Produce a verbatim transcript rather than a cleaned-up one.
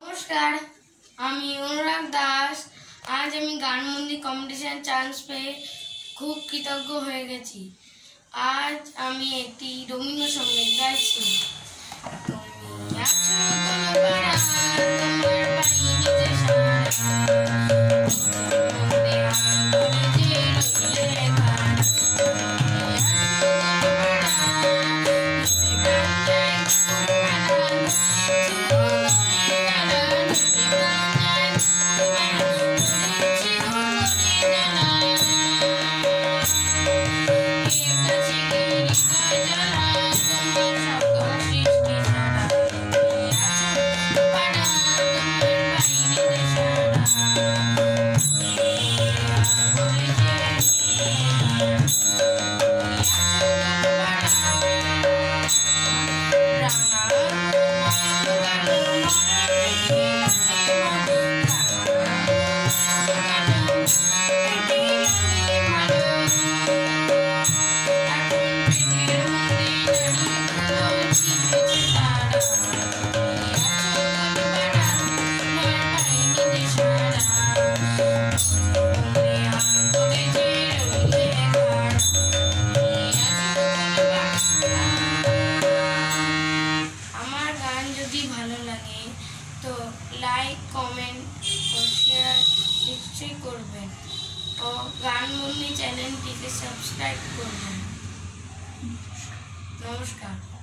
নমস্কার, আমি অনুরাগ দাস। আজ আমি গান-বন্দী কম্পিটিশন চান্স পেয়ে খুব কৃতজ্ঞ হয়ে গেছি। আজ আমি একটি রবীন্দ্রসঙ্গীত গাইছি। তুমি আছো কোনো পাড়া, তোমার বাড়ি নিজে ভালো লাগে তো লাইক, কমেন্ট ও শেয়ার নিশ্চয়ই করবেন ও গান-বন্দী চ্যানেলটিকে সাবস্ক্রাইব করবেন। নমস্কার।